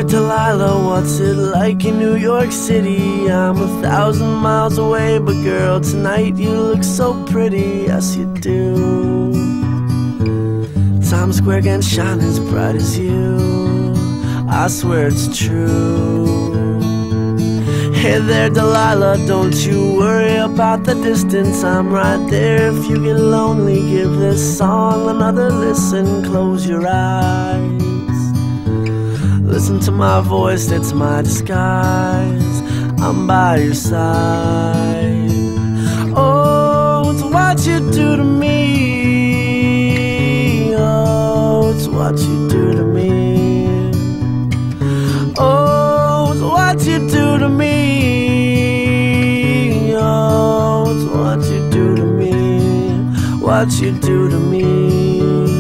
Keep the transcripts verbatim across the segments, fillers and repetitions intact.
Delilah, what's it like in New York City? I'm a thousand miles away, but girl, tonight you look so pretty, yes you do. Times Square can shine as bright as you, I swear it's true. Hey there Delilah, don't you worry about the distance, I'm right there. If you get lonely, give this song another listen. Close your eyes, listen to my voice, it's my disguise, I'm by your side. Oh, it's what you do to me, oh, it's what you do to me. Oh, it's what you do to me, oh, it's what you do to me, what you do to me.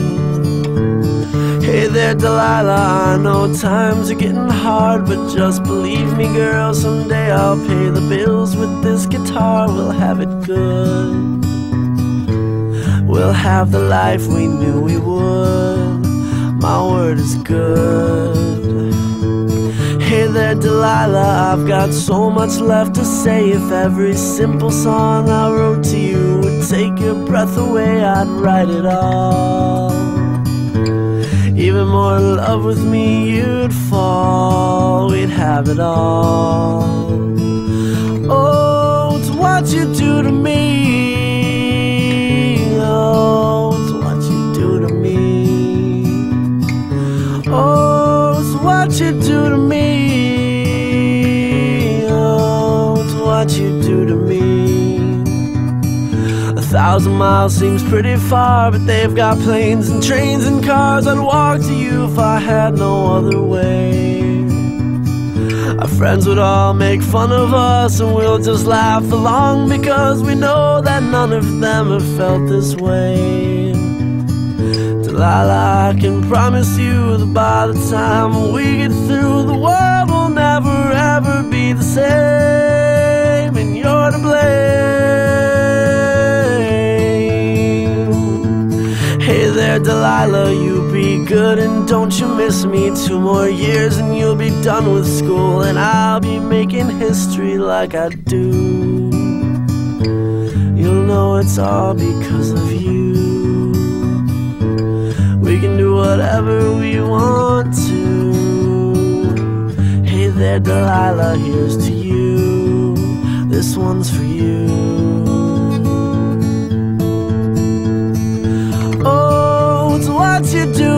Hey there Delilah, I know times are getting hard, but just believe me girl, someday I'll pay the bills with this guitar. We'll have it good, we'll have the life we knew we would, my word is good. Hey there Delilah, I've got so much left to say. If every simple song I wrote to you would take your breath away, I'd write it all. Even more in love with me you'd fall, we'd have it all. Oh, it's what you do to me, oh, it's what you do to me. Oh, it's what you do to me, oh, it's what you do to me. A thousand miles seems pretty far, but they've got planes and trains and cars. I'd walk to you if I had no other way. Our friends would all make fun of us, and we'll just laugh along, because we know that none of them have felt this way. Delilah, I can promise you that by the time we get through, the world will never ever be the same, and you're to blame. Hey there Delilah, you be good and don't you miss me. Two more years and you'll be done with school, and I'll be making history like I do. You'll know it's all because of you. We can do whatever we want to. Hey there Delilah, here's to you, this one's for you. Oh, it's what you do